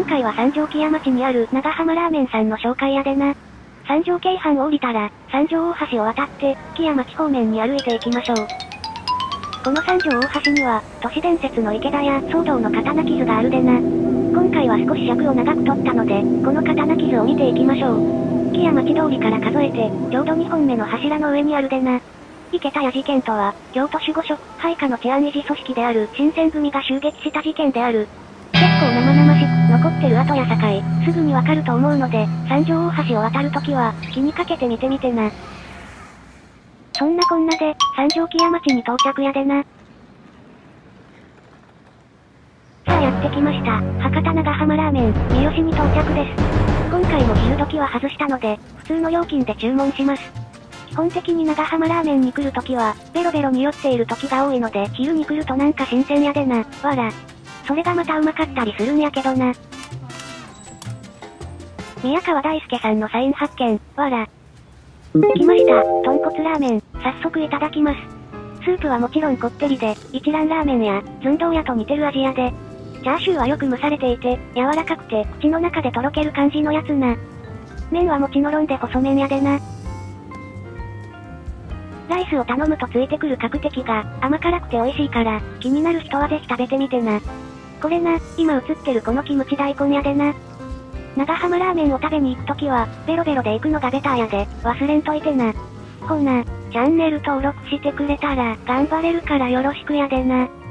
今回は三条木屋町にある長浜ラーメンさんの紹介やでな。三条京阪を降りたら、三条大橋を渡って、木屋町方面に歩いていきましょう。この三条大橋には、都市伝説の池田や騒動の刀傷があるでな。今回は少し尺を長く取ったので、この刀傷を見ていきましょう。木屋町通りから数えて、ちょうど2本目の柱の上にあるでな。池田屋事件とは、京都守護所、配下の治安維持組織である新選組が襲撃した事件である。結構生々しく残ってる跡や境、すぐにわかると思うので、三条大橋を渡るときは、気にかけて見てみてな。そんなこんなで、三条木屋町に到着やでな。さあやってきました。博多長浜ラーメン、三好に到着です。今回も昼時は外したので、普通の料金で注文します。基本的に長浜ラーメンに来るときは、ベロベロ匂っている時が多いので、昼に来るとなんか新鮮やでな、わら。それがまたうまかったりするんやけどな。宮川大輔さんのサイン発見、わら。来ました、豚骨ラーメン、早速いただきます。スープはもちろんこってりで、一蘭ラーメンや、寸胴屋と似てる味やで。チャーシューはよく蒸されていて、柔らかくて、口の中でとろける感じのやつな。麺はもちのろんで細麺やでな。ライスを頼むとついてくる角的が、甘辛くて美味しいから、気になる人はぜひ食べてみてな。これな、今映ってるこのキムチ大根やでな。長浜ラーメンを食べに行くときは、ベロベロで行くのがベターやで、忘れんといてな。ほな、チャンネル登録してくれたら、頑張れるからよろしくやでな。